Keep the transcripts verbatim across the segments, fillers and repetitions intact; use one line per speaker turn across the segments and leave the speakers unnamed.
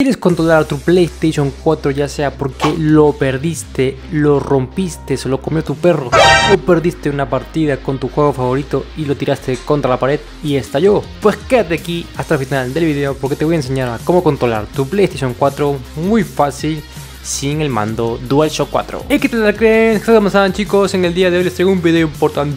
¿Quieres controlar tu PlayStation cuatro ya sea porque lo perdiste, lo rompiste, se lo comió tu perro o perdiste una partida con tu juego favorito y lo tiraste contra la pared y estalló? Pues quédate aquí hasta el final del video porque te voy a enseñar a cómo controlar tu PlayStation cuatro muy fácil sin el mando DualShock cuatro. ¿Y qué tal creen? ¿Cómo están, chicos? En el día de hoy les traigo un video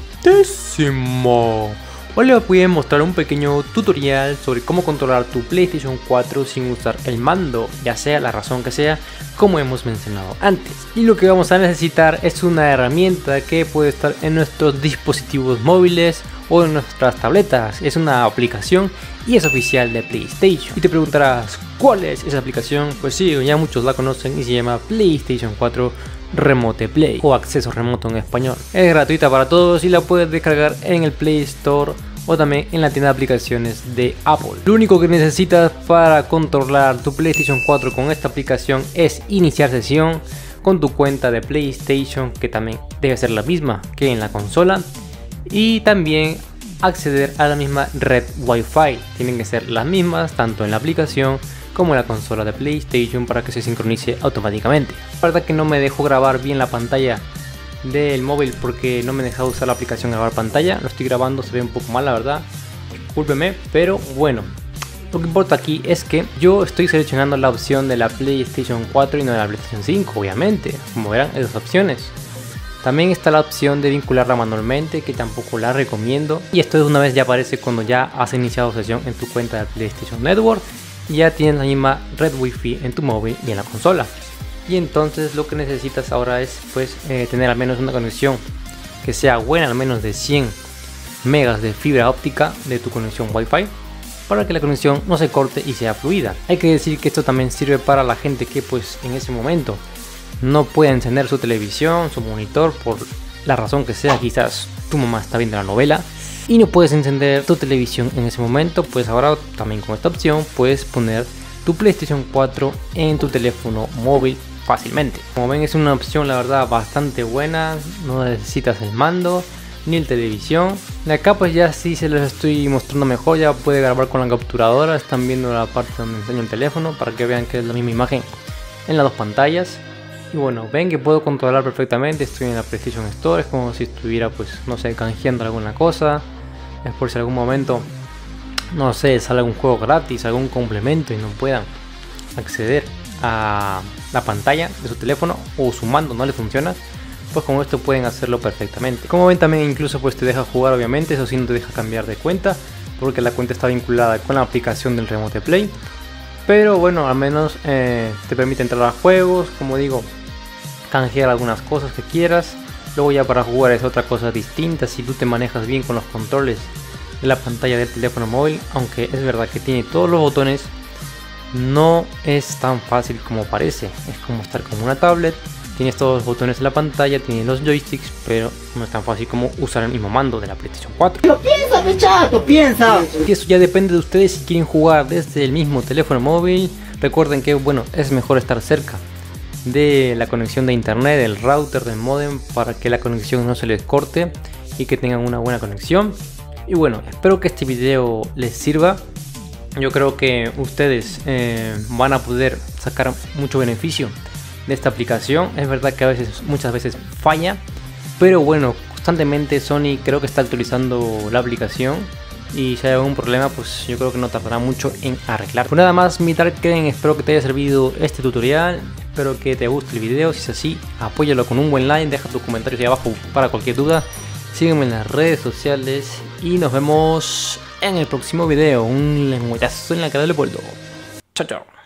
importantísimo. Hoy les voy a mostrar un pequeño tutorial sobre cómo controlar tu PlayStation cuatro sin usar el mando, ya sea la razón que sea, como hemos mencionado antes. Y lo que vamos a necesitar es una herramienta que puede estar en nuestros dispositivos móviles o en nuestras tabletas. Es una aplicación y es oficial de PlayStation. Y te preguntarás, ¿cuál es esa aplicación? Pues sí, ya muchos la conocen y se llama PlayStation cuatro Remote Play o acceso remoto en español. Es gratuita para todos y la puedes descargar en el Play Store o también en la tienda de aplicaciones de Apple. Lo único que necesitas para controlar tu PlayStation cuatro con esta aplicación es iniciar sesión con tu cuenta de PlayStation, que también debe ser la misma que en la consola, y también acceder a la misma red Wi-Fi. Tienen que ser las mismas tanto en la aplicación como en la consola de PlayStation para que se sincronice automáticamente. La verdad que no me dejo grabar bien la pantalla del móvil porque no me deja usar la aplicación grabar pantalla. Lo estoy grabando, se ve un poco mal, la verdad, discúlpeme, pero bueno, lo que importa aquí es que yo estoy seleccionando la opción de la PlayStation cuatro y no de la PlayStation cinco, obviamente. Como verán, esas opciones. También está la opción de vincularla manualmente, que tampoco la recomiendo, y esto de una vez ya aparece cuando ya has iniciado sesión en tu cuenta de PlayStation Network y ya tienes la misma red Wi-Fi en tu móvil y en la consola. Y entonces lo que necesitas ahora es pues eh, tener al menos una conexión que sea buena, al menos de cien megas de fibra óptica de tu conexión Wi-Fi, para que la conexión no se corte y sea fluida. Hay que decir que esto también sirve para la gente que pues en ese momento no puede encender su televisión, su monitor, por la razón que sea. Quizás tu mamá está viendo la novela y no puedes encender tu televisión en ese momento. Pues ahora también con esta opción puedes poner tu PlayStation cuatro en tu teléfono móvil fácilmente. Como ven, es una opción la verdad bastante buena, no necesitas el mando ni el televisión. De acá pues ya sí se los estoy mostrando mejor, ya puede grabar con la capturadora. Están viendo la parte donde enseño el teléfono para que vean que es la misma imagen en las dos pantallas. Y bueno, ven que puedo controlar perfectamente. Estoy en la PlayStation Store, es como si estuviera pues no sé, canjeando alguna cosa. Es por si algún momento, no sé, sale algún juego gratis, algún complemento y no puedan acceder a la pantalla de su teléfono o su mando no le funciona, pues con esto pueden hacerlo perfectamente. Como ven, también incluso pues te deja jugar, obviamente, eso sí, no te deja cambiar de cuenta porque la cuenta está vinculada con la aplicación del Remote Play, pero bueno, al menos eh, te permite entrar a juegos, como digo, canjear algunas cosas que quieras. Luego ya para jugar es otra cosa distinta si tú te manejas bien con los controles de la pantalla del teléfono móvil, aunque es verdad que tiene todos los botones. No es tan fácil como parece, es como estar con una tablet, tienes todos los botones en la pantalla, tienes los joysticks, pero no es tan fácil como usar el mismo mando de la PlayStation cuatro. Pero piensa, pechato, piensa. Y eso ya depende de ustedes si quieren jugar desde el mismo teléfono móvil. Recuerden que bueno, es mejor estar cerca de la conexión de internet, del router, del modem, para que la conexión no se les corte y que tengan una buena conexión. Y bueno, espero que este video les sirva. Yo creo que ustedes eh, van a poder sacar mucho beneficio de esta aplicación. Es verdad que a veces, muchas veces falla, pero bueno, constantemente Sony creo que está actualizando la aplicación y si hay algún problema pues yo creo que no tardará mucho en arreglar. Pues nada más, mi Darken, espero que te haya servido este tutorial, espero que te guste el video. Si es así, apóyalo con un buen like, deja tus comentarios ahí abajo para cualquier duda, sígueme en las redes sociales y nos vemos en el próximo video. Un lengüetazo en la cara del pueblo. Chao, chao.